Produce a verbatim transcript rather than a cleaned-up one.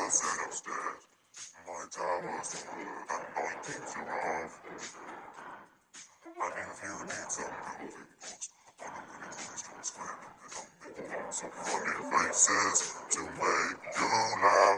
I said upstairs, my tower's anointing to love. And if you need some building blocks, on a winning restaurant square, then I'm making some funny faces to make you laugh.